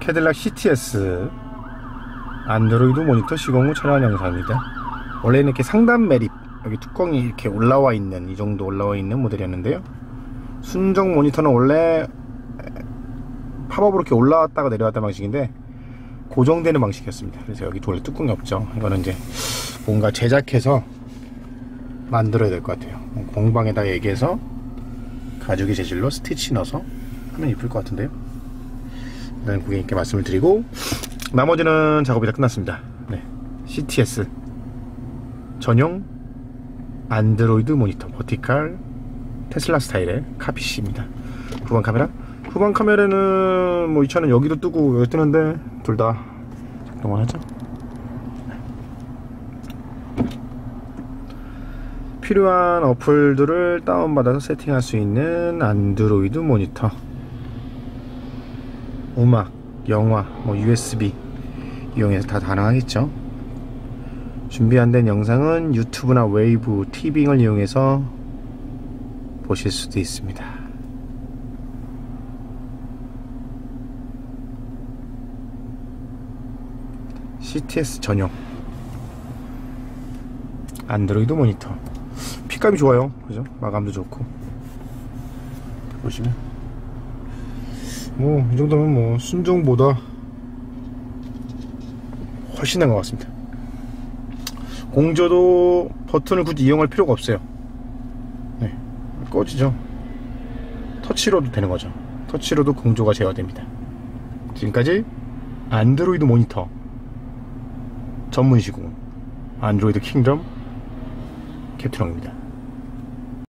캐딜락 CTS 안드로이드 모니터 시공 후 촬영한 영상입니다. 원래는 이렇게 상단 매립 여기 뚜껑이 이렇게 올라와 있는, 이 정도 올라와 있는 모델이었는데요. 순정 모니터는 원래 팝업으로 이렇게 올라왔다가 내려왔다는 방식인데 고정되는 방식이었습니다. 그래서 여기 원래 뚜껑이 없죠. 이거는 이제 뭔가 제작해서 만들어야 될 것 같아요. 공방에다 얘기해서 가죽의 재질로 스티치 넣어서 하면 이쁠 것 같은데요. 일단 고객님께 말씀을 드리고 나머지는 작업이 다 끝났습니다. 네, CTS 전용 안드로이드 모니터 버티칼 테슬라 스타일의 카피C입니다. 후방 카메라, 후방 카메라는 뭐 이 차는 여기도 뜨고 여기 뜨는데 둘 다 작동을 하죠. 필요한 어플들을 다운받아서 세팅할 수 있는 안드로이드 모니터, 음악, 영화, 뭐 USB 이용해서 다 가능하겠죠. 준비 안 된 영상은 유튜브나 웨이브, 티빙을 이용해서 보실 수도 있습니다. CTS 전용 안드로이드 모니터, 핏감이 좋아요. 그죠? 마감도 좋고. 보시면 뭐 이 정도면 뭐 순정보다 훨씬 나은 것 같습니다. 공조도 버튼을 굳이 이용할 필요가 없어요. 네, 꺼지죠. 터치로도 되는 거죠. 터치로도 공조가 제어됩니다. 지금까지 안드로이드 모니터 전문 시공 안드로이드 킹덤 캡틴홍입니다.